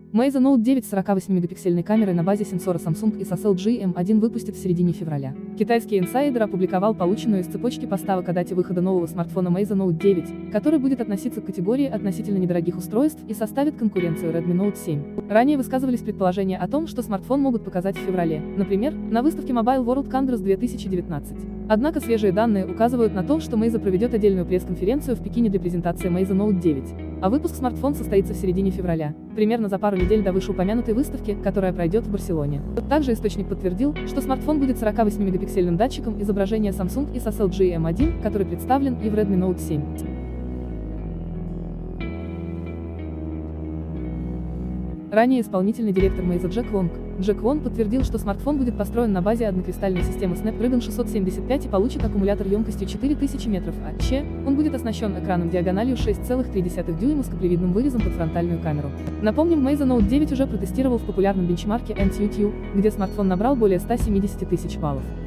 Meizu Note 9 с 48-мегапиксельной камерой на базе сенсора Samsung и SLG M1 выпустят в середине февраля. Китайский инсайдер опубликовал полученную из цепочки поставок о дате выхода нового смартфона Meizu Note 9, который будет относиться к категории относительно недорогих устройств и составит конкуренцию Redmi Note 7. Ранее высказывались предположения о том, что смартфон могут показать в феврале, например, на выставке Mobile World Congress 2019. Однако свежие данные указывают на то, что Meizu проведет отдельную пресс-конференцию в Пекине для презентации Meizu Note 9, а выпуск смартфона состоится в середине февраля, примерно за пару недель до вышеупомянутой выставки, которая пройдет в Барселоне. Также источник подтвердил, что смартфон будет 48-мегапиксельным датчиком изображения Samsung и с SLG M1, который представлен и в Redmi Note 7. Ранее исполнительный директор Meizu Jack Wong подтвердил, что смартфон будет построен на базе однокристальной системы Snapdragon 675 и получит аккумулятор емкостью 4000 мАч. Он будет оснащен экраном диагональю 6,3 дюйма с каплевидным вырезом под фронтальную камеру. Напомним, Meizu Note 9 уже протестировал в популярном бенчмарке AnTuTu, где смартфон набрал более 170 000 баллов.